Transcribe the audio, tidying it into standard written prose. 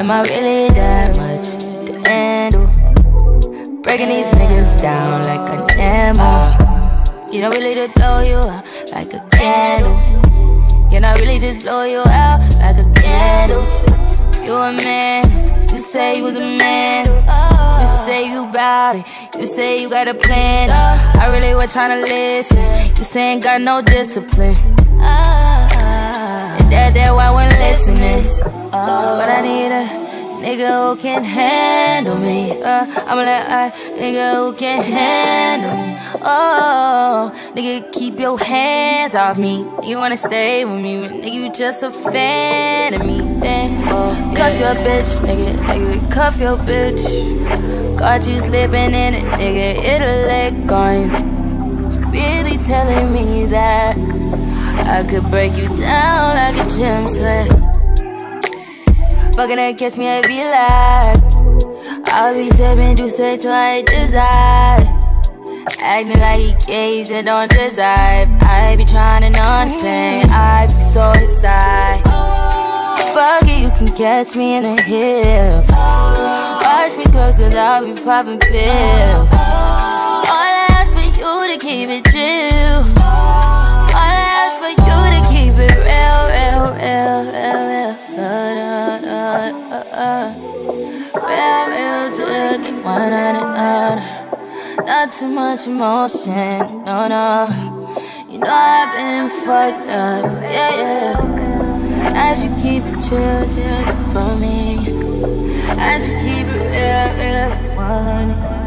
Am I really that much to handle? Breaking these niggas down like an animal. You don't really just blow you out like a candle. Can I really just blow you out like a candle? You a man, you say you was a man. You say you bout it, you say you got a plan. I really was tryna listen, you saying got no discipline. And that's why I wasn't listening. But I need a nigga who can handle me. I'm like, nigga who can handle me. Oh, nigga, keep your hands off me. You wanna stay with me, but nigga, you just a fan of me. Cuff your bitch, nigga, cuff your bitch. Caught you slipping in it, nigga, it'll let go. Really telling me that I could break you down like a gym sweat. Fucking to catch me, I be like I'll be tipping, do say twice desire. Acting like he gays that don't deserve. I be trying to numb the pain, I be so excited. Fuck it, you can catch me in the hills. Watch me close cause I'll be popping pills. All I ask for you to keep it real. All I ask for you to keep it real, real, real, real, real. Real, real, just 100. Not too much emotion, no, no. You know I've been fucked up, yeah, yeah. As you keep it chill, chill for me. As you keep it real, real, 100.